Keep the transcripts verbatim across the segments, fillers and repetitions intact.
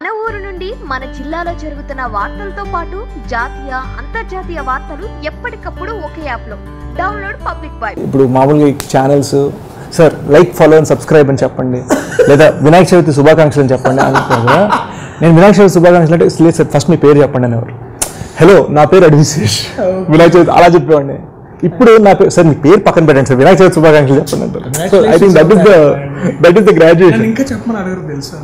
మన ఊరు నుండి మన జిల్లాలో జరుగుతున్న వార్తలతో పాటు జాతీయ అంతర్జాతీయ వార్తలు ఎప్పటికప్పుడు ఒకే యాప్ లో డౌన్లోడ్ పబ్లిక్ బై. ఇప్పుడు మామూలుగా channels sir like follow and subscribe అని చెప్పండి, లేదా వినాయక చవితి శుభాకాంక్షలు అని చెప్పండి అనుకుంటారు కదా. నేను వినాయక చవితి శుభాకాంక్షలు అంటే లేదు సార్ ఫస్ట్ మీ పేరు చెప్పండి అనేవారు. హలో నా పేరు అడివి శేష్, వినాయక చవితి అలా చెప్పేవాడిని. ఇప్పుడు నా పేరు సార్ మీ పేరు పక్కన పెట్టండి సార్ వినాయక చవితి శుభాకాంక్షలు చెప్పండి అంటారు. So I think that is the that is the graduation. ఇంకా చెప్పమని అడగరు తెలుసా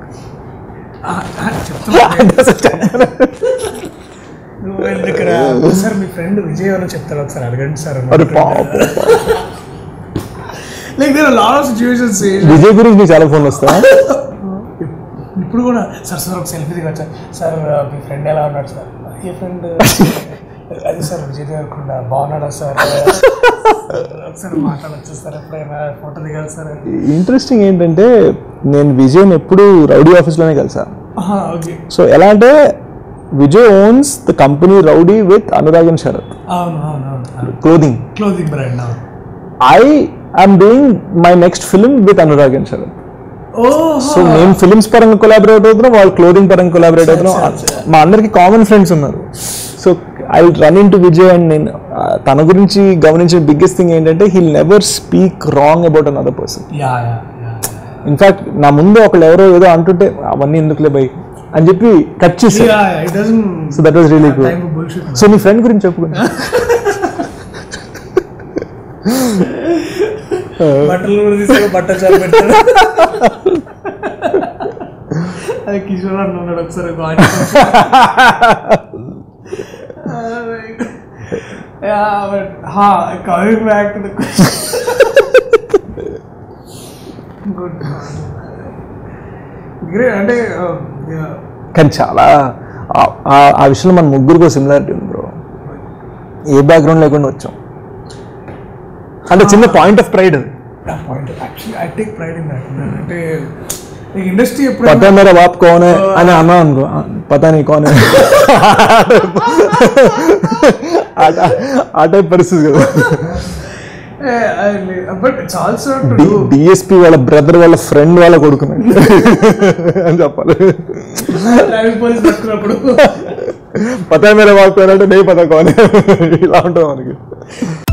నువ్వు ఇక్కడ సార్ మీ ఫ్రెండ్ విజయ్ ఎవరో చెప్తాడు ఒకసారి అడగండి sir. Like there are lot of situations. Vijay గురించి మీకు చాలా ఫోన్లు వస్తాయి ఇప్పుడు కూడా. సార్ సార్ ఒక సెల్ఫీ దిగొచ్చా సార్, మీ ఫ్రెండ్ ఎలా ఉన్నాడు సార్? ఏ ఫ్రెండ్? అది సార్ విజయ్ దేవరకొండ బాగున్నాడా సార్? ఒకసారి మాట్లాడచ్చు సార్, ఎప్పుడైనా ఫోటో దిగాలి సార్. ఇంట్రెస్టింగ్ ఏంటంటే నేను విజయ్ని ఎప్పుడు రౌడీ ఆఫీస్లోనే కలిసా. సో ఎలా అంటే Vijay owns the company Rowdy with Anurag and Sharath, clothing clothing brand. I I'm doing my next film with Anurag and Sharath. So మేము ఫిల్మ్స్ పరంగా కొలాబరేట్ అవుతున్నాం, వాళ్ళు క్లోదింగ్ పరంగా కొలాబరేట్ అవుతున్నాం. మా అందరికి కామన్ ఫ్రెండ్స్ ఉన్నారు. So I run into Vijay and నేను తన గురించి గమనించిన బిగ్గెస్ట్ థింగ్ ఏంటంటే he'll never speak wrong about another person. In fact నా ముందు ఒకళ్ళు ఎవరో ఏదో అంటుంటే అవన్నీ ఎందుకులే బై అని చెప్పి కట్ చేసి. So that was really good. So నీ ఫ్రెండ్ గురించి చెప్పుకున్నా. కిషోర్ అన్న ఉన్నాడు ఒకసారి. Coming back to the good great. అంటే కానీ చాలా ఆ విషయంలో మన ముగ్గురుకో సిమిలారిటీ ఉంది బ్రో. ఏ బ్యాక్గ్రౌండ్ లేకుండా వచ్చాం అంటే చిన్న point of pride. Point actually I take pride in that. అంటే ఇండస్ట్రీ ఎప్పుడు పతా మేరా బాప్ కౌన్ హై అని అన్నా అనుకో, పతా నీ కౌన్ హై ఆ టైప్ పరిస్థితి కదా. బట్ ఇట్స్ ఆల్సో డిఎస్పీ వాళ్ళ బ్రదర్ వాళ్ళ ఫ్రెండ్ వాళ్ళ కొడుకున్నాడు అని చెప్పాలి. పట్టుకున్నప్పుడు పతా మేరా బాప్ కౌన్ అంటే నే పతా కౌన్ హై ఇలా ఉంటుంది మనకి.